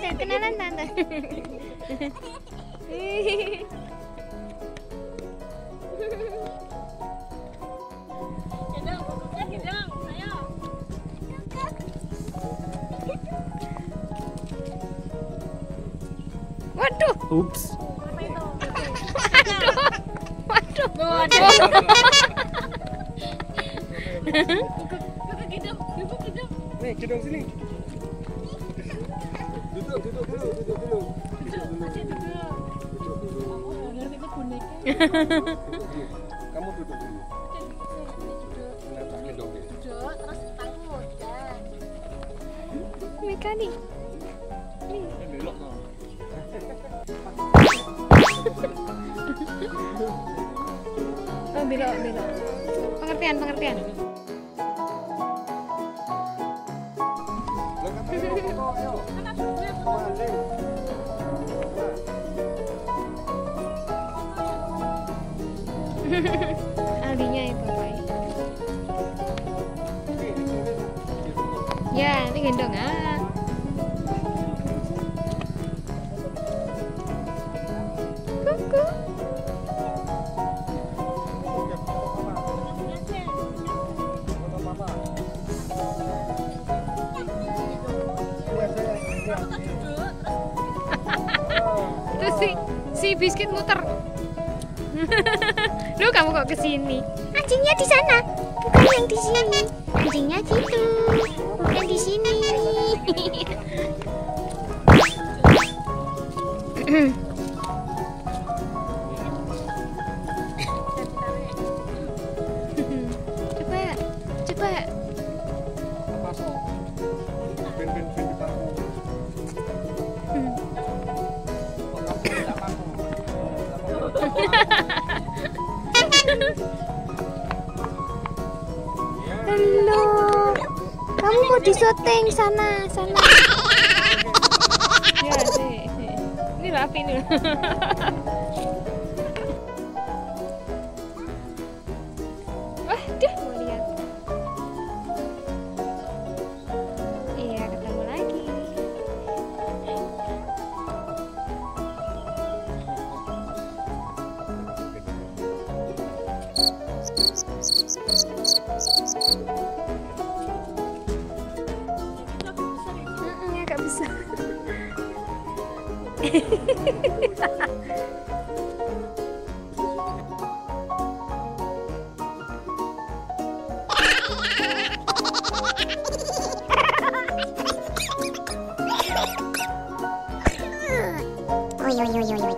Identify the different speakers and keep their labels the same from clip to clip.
Speaker 1: tante, kenalan tante. Waduh.
Speaker 2: Ups.
Speaker 1: Waduh.
Speaker 2: Nih, gedung sini. Duduk dulu. Kamu duduk dulu.
Speaker 1: Terus takut ya. Mika nih.
Speaker 2: Belok no.
Speaker 1: Oh, belok. Pengertian. Aldinya itu, Pak. Ya, ini gendong ah. Kuku. Terus si biskuit muter. Lu kamu kok kesini? Anjingnya di sana, bukan yang di sini. Anjingnya situ, bukan di sini. Coba. Halo, kamu mau di syuting sana. Ya sih. Ini rapi nih. Waduh, mau lihat. Iya, ketemu lagi. Agak besar. Oi.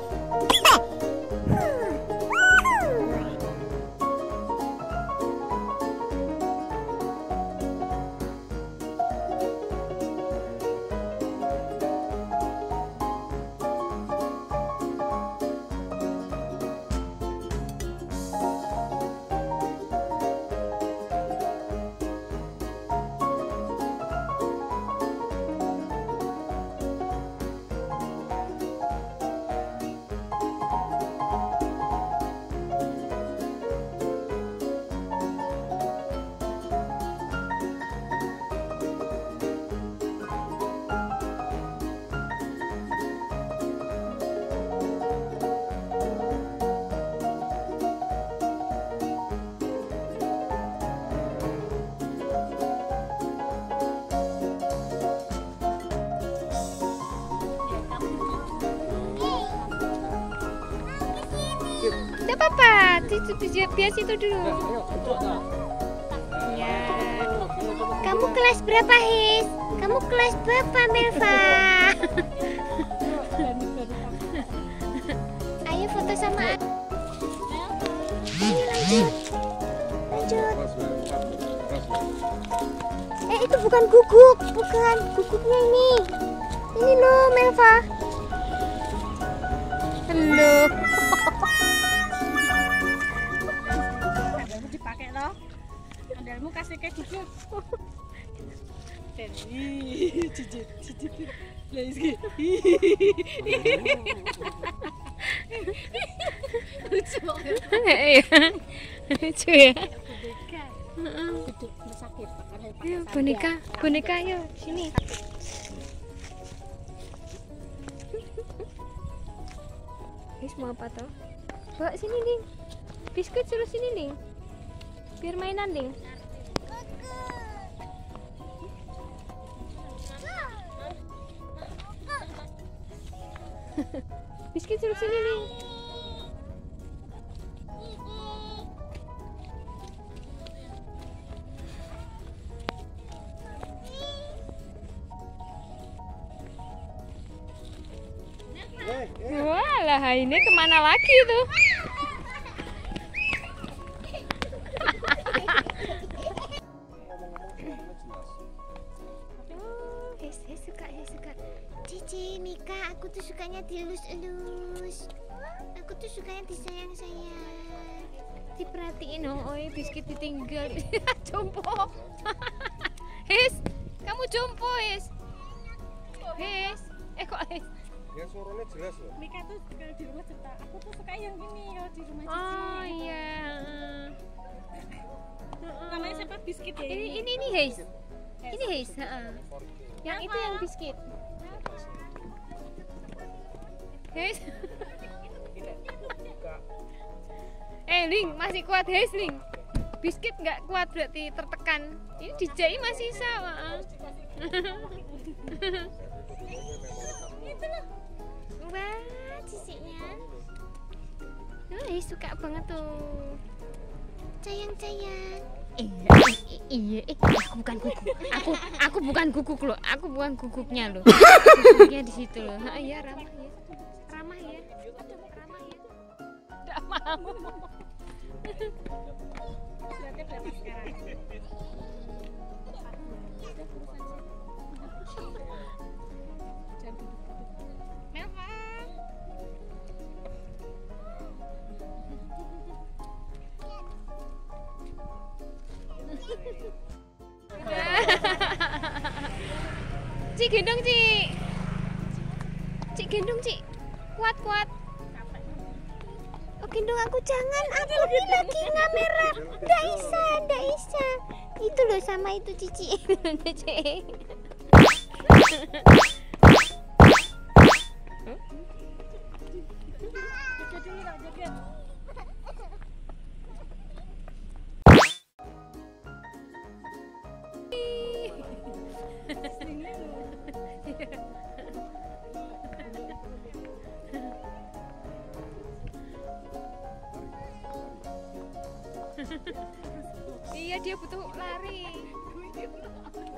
Speaker 1: Tidak apa-apa, biasa itu dulu. Ya. Kamu kelas berapa, His? Kamu kelas berapa, Melva? Ayo foto sama. Ayo lanjut. Itu bukan guguk, bukan guguknya ini. Ini loh, Melva. Halo.
Speaker 3: Dipakai loh. Andalmu kasih kayak guguk. Cicit. Lagi. Lucu banget.
Speaker 1: Lucu ya.
Speaker 3: Sakit.
Speaker 1: Yuk, boneka yuk sini. mau apa toh? Bawa sini Ling. Biskuit suruh sini Ling. Biar mainan Ling. Biskuit suruh sini Ling. Walah, ini kemana lagi tuh? Suka. Cici, Mika, aku tuh sukanya dilus-elus. Aku tuh sukanya disayang-sayang. Diperhatiin, oi, biskuit ditinggal. Jompo. Hes, kamu jompo, Hes. Hes, kok Hes?
Speaker 2: Ya suaranya jelas loh.
Speaker 3: Mika tuh kalau di rumah cerita, aku tuh suka yang gini kalau di rumah Cici.
Speaker 1: Oh iya.
Speaker 3: Namanya siapa? Biskuit ya?
Speaker 1: Ini Hes. Ini Hes, yang itu yang biskuit. Hes. Ling, masih kuat Hes, Ling. Biskuit nggak kuat berarti tertekan. Ini dijai masih sisa, Wah, ciciknya. Suka banget tuh. Sayang. Iya, aku bukan guguk. Aku bukan guguk loh. Aku bukan guguknya loh. Guguknya di situ loh. Iya, ramah ya. Enggak mau.
Speaker 3: Berarti berapa sekarang?
Speaker 1: Cik gendong Cik. Cik gendong Cik. Kuat. Oh gendong aku jangan. Aku ini lagi ngamera. Nggak bisa. Itu loh sama itu Cici. Cik. Iya dia butuh lari.